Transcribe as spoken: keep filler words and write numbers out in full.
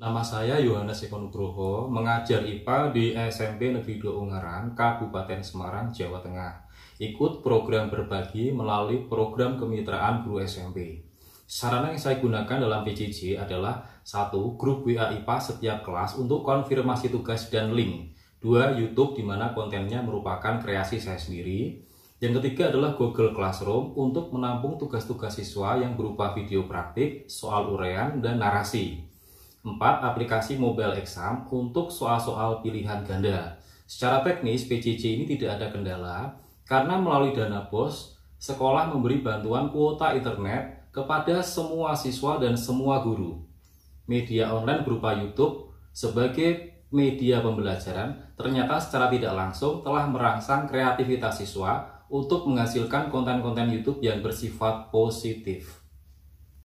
Nama saya Yohanes Eko Nugroho, mengajar I P A di S M P Negeri dua Ungaran, Kabupaten Semarang, Jawa Tengah. Ikut program berbagi melalui program kemitraan guru S M P. Sarana yang saya gunakan dalam P J J adalah satu. Grup W A I P A setiap kelas untuk konfirmasi tugas dan link. Dua. YouTube di mana kontennya merupakan kreasi saya sendiri. Yang ketiga adalah Google Classroom untuk menampung tugas-tugas siswa yang berupa video praktik, soal uraian, dan narasi. Empat. Aplikasi mobile exam untuk soal-soal pilihan ganda. Secara teknis, P J J ini tidak ada kendala karena melalui dana bos, sekolah memberi bantuan kuota internet kepada semua siswa dan semua guru. Media online berupa YouTube sebagai media pembelajaran ternyata secara tidak langsung telah merangsang kreativitas siswa untuk menghasilkan konten-konten YouTube yang bersifat positif.